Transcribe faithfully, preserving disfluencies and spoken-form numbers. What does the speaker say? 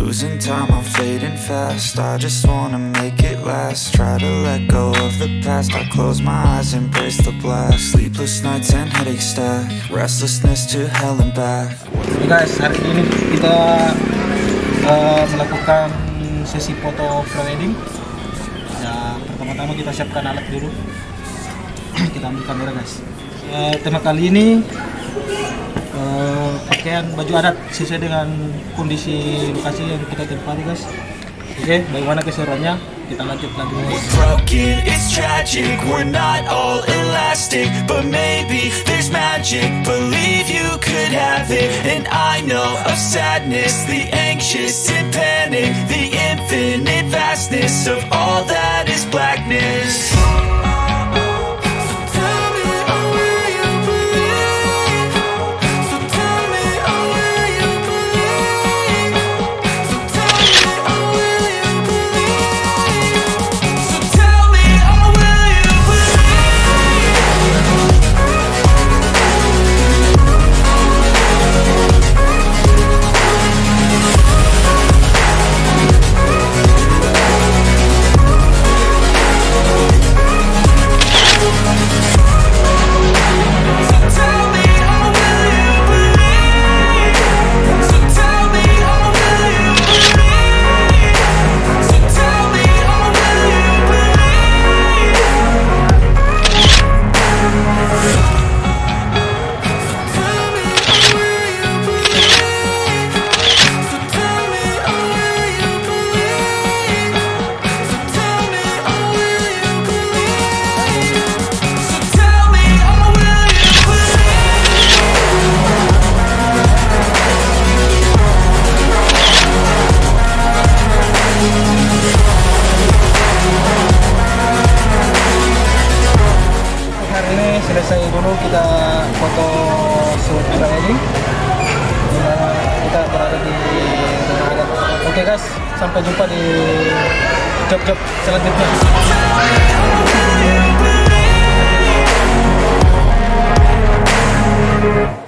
Losing time, I'm fading fast. I just wanna make it last. Try to let go of the past. I close my eyes, embrace the blast. Sleepless nights and headaches stack. Restlessness to hell and back. Oke guys, hari ini kita uh, melakukan sesi foto prewedding. Ya, pertama-tama kita siapkan alat dulu. Kita ambil kamera guys. Uh, tema kali ini uh, pakaian baju adat sesuai dengan kondisi lokasi yang kita tempati guys. Oke, bagaimana keseruannya? Kita lanjut lagi. It's broken, it's tragic, we're not all elastic, but maybe there's magic. Believe you could have it, and I know of sadness, the anxious and panic, the infinite vastness of all that is blackness. Selesai dulu kita foto prewedding, dimana kita berada di rumah adat. Oke guys, sampai jumpa di job-job selanjutnya.